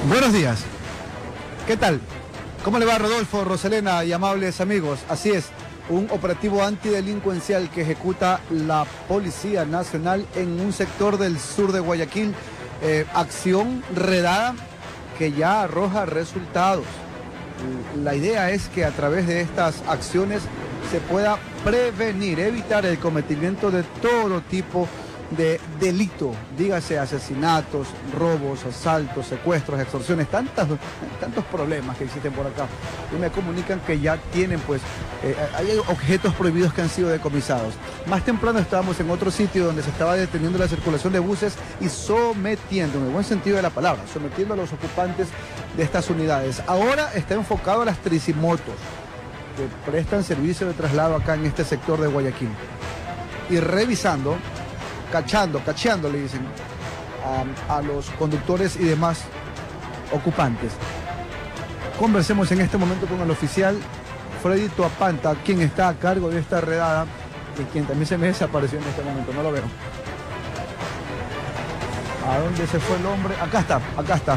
Buenos días. ¿Qué tal? ¿Cómo le va, Rodolfo, Roselena y amables amigos? Así es, un operativo antidelincuencial que ejecuta la Policía Nacional en un sector del sur de Guayaquil. Acción redada que ya arroja resultados. La idea es que a través de estas acciones se pueda prevenir, evitar el cometimiento de todo tipo de delito, dígase asesinatos, robos, asaltos, secuestros, extorsiones, tantos problemas que existen por acá. Y me comunican que ya tienen, hay objetos prohibidos que han sido decomisados. Más temprano estábamos en otro sitio donde se estaba deteniendo la circulación de buses y sometiendo, en el buen sentido de la palabra, sometiendo a los ocupantes de estas unidades. Ahora está enfocado a las tricimotos que prestan servicio de traslado acá en este sector de Guayaquil. Y revisando, cacheando le dicen a los conductores y demás ocupantes. Conversemos en este momento con el oficial Freddy Toapanta, quien está a cargo de esta redada y quien también se me desapareció en este momento, no lo veo. ¿A dónde se fue el hombre? Acá está.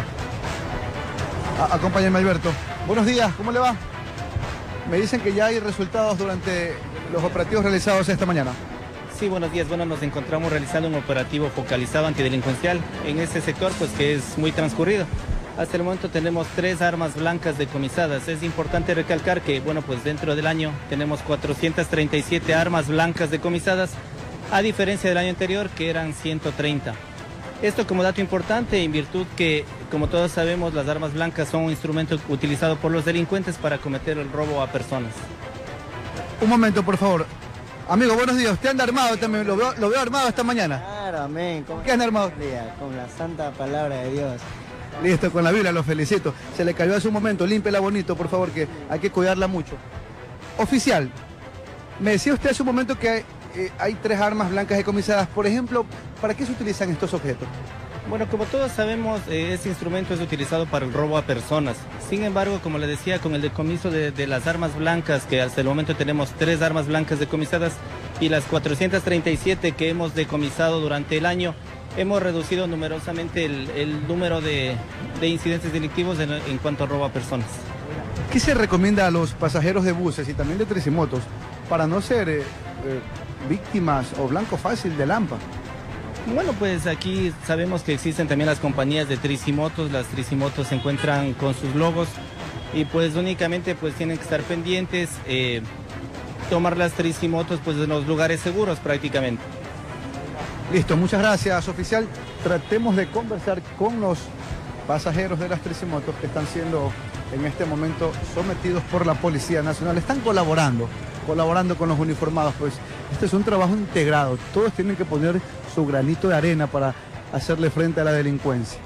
Acompáñame, Alberto. Buenos días, ¿cómo le va? Me dicen que ya hay resultados durante los operativos realizados esta mañana. Sí, buenos días. Bueno, nos encontramos realizando un operativo focalizado antidelincuencial en ese sector, que es muy transcurrido. Hasta el momento tenemos 3 armas blancas decomisadas. Es importante recalcar que, dentro del año tenemos 437 armas blancas decomisadas, a diferencia del año anterior, que eran 130. Esto como dato importante, en virtud que, como todos sabemos, las armas blancas son un instrumento utilizado por los delincuentes para cometer el robo a personas. Un momento, por favor. Amigo, buenos días. ¿Usted anda armado también? Lo veo armado esta mañana. Claro, amén. ¿Qué anda armado? Con la santa palabra de Dios. Listo, con la Biblia, lo felicito. Se le cayó hace un momento, límpela bonito, por favor, que hay que cuidarla mucho. Oficial, me decía usted hace un momento que hay 3 armas blancas decomisadas. Por ejemplo, ¿para qué se utilizan estos objetos? Bueno, como todos sabemos, ese instrumento es utilizado para el robo a personas. Sin embargo, como le decía, con el decomiso de las armas blancas, que hasta el momento tenemos 3 armas blancas decomisadas y las 437 que hemos decomisado durante el año, hemos reducido numerosamente el número de incidentes delictivos en cuanto a robo a personas. ¿Qué se recomienda a los pasajeros de buses y también de tricimotos para no ser víctimas o blanco fácil de Lampa? Bueno, pues aquí sabemos que existen también las compañías de tricimotos. Las tricimotos se encuentran con sus logos y únicamente tienen que estar pendientes, tomar las tricimotos en los lugares seguros prácticamente. Listo, muchas gracias, oficial. Tratemos de conversar con los pasajeros de las tricimotos que están siendo en este momento sometidos por la Policía Nacional. Están colaborando con los uniformados, este es un trabajo integrado. Todos tienen que poner su granito de arena para hacerle frente a la delincuencia.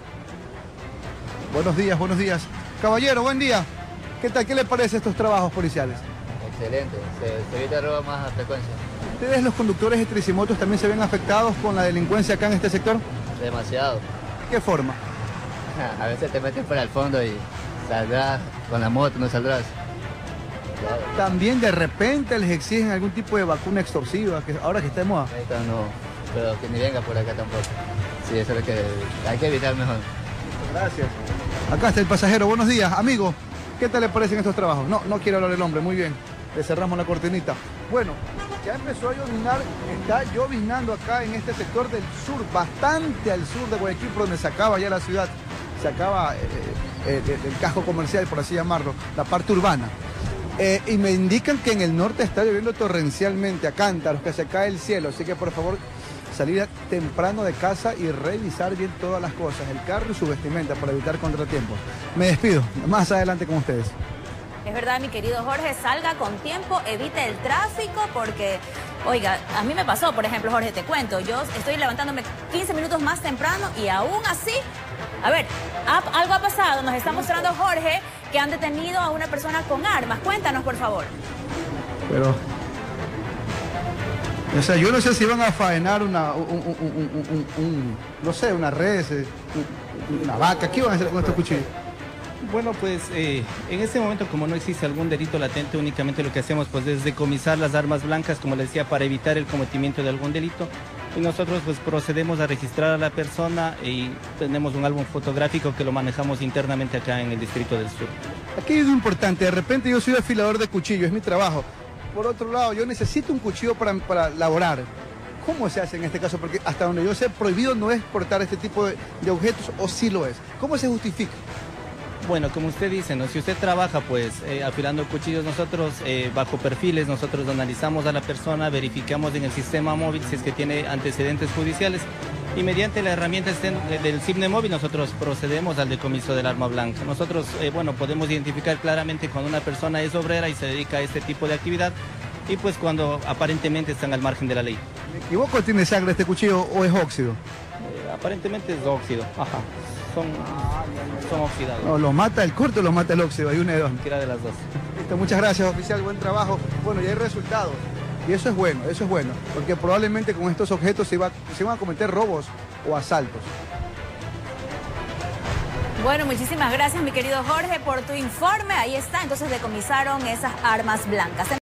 Buenos días. Caballero, buen día. ¿Qué tal? ¿Qué le parece estos trabajos policiales? Excelente, se evita robo más a frecuencia. ¿Ustedes, los conductores de tricimotos, también se ven afectados con la delincuencia acá en este sector? Demasiado. ¿De qué forma? A veces te metes por el fondo y saldrás con la moto, no saldrás. También de repente les exigen algún tipo de vacuna extorsiva, que ahora que está de moda. Ahorita no, pero que ni venga por acá tampoco. Sí, eso es lo que hay que evitar mejor. Gracias. Acá está el pasajero. Buenos días, amigo. ¿Qué tal le parecen estos trabajos? No quiere hablar el hombre, muy bien. Le cerramos la cortinita. Bueno, ya empezó a lloviznar, está lloviznando acá en este sector del sur, bastante al sur de Guayaquil, por donde se acaba ya la ciudad, se acaba el casco comercial, por así llamarlo, la parte urbana. Y me indican que en el norte está lloviendo torrencialmente, a cántaros, que se cae el cielo, así que por favor salir temprano de casa y revisar bien todas las cosas, el carro y su vestimenta para evitar contratiempos. Me despido, más adelante con ustedes. Es verdad, mi querido Jorge, salga con tiempo, evite el tráfico, porque, oiga, a mí me pasó, por ejemplo, Jorge, te cuento, yo estoy levantándome 15 minutos más temprano y aún así, a ver, algo ha pasado, nos está mostrando Jorge que han detenido a una persona con armas. Cuéntanos, por favor. Pero, o sea, yo no sé si van a faenar una res, una vaca, ¿qué van a hacer con estos cuchillos? Bueno, en este momento, como no existe algún delito latente, únicamente lo que hacemos es decomisar las armas blancas, como les decía, para evitar el cometimiento de algún delito. Y nosotros pues procedemos a registrar a la persona y tenemos un álbum fotográfico que lo manejamos internamente acá en el Distrito del Sur. Aquí hay algo importante, de repente yo soy afilador de cuchillo, es mi trabajo. Por otro lado, yo necesito un cuchillo para laborar. ¿Cómo se hace en este caso? Porque hasta donde yo sé, prohibido no es portar este tipo de objetos, o sí lo es. ¿Cómo se justifica? Bueno, como usted dice, ¿no? Si usted trabaja pues afilando cuchillos, nosotros bajo perfiles, nosotros analizamos a la persona, verificamos en el sistema móvil si es que tiene antecedentes judiciales y mediante la herramienta del CIBNE móvil nosotros procedemos al decomiso del arma blanca. Nosotros, bueno, podemos identificar claramente cuando una persona es obrera y se dedica a este tipo de actividad y pues cuando aparentemente están al margen de la ley. ¿Me equivoco? ¿Tiene sangre este cuchillo o es óxido? Aparentemente es óxido, ajá. Son oxidados. No, ¿lo mata el corte o lo mata el óxido? Hay una de dos. Cualquiera de las dos. Listo, muchas gracias, oficial, buen trabajo. Bueno, ya hay resultados. Y eso es bueno, porque probablemente con estos objetos se van a cometer robos o asaltos. Bueno, muchísimas gracias, mi querido Jorge, por tu informe. Ahí está, entonces decomisaron esas armas blancas.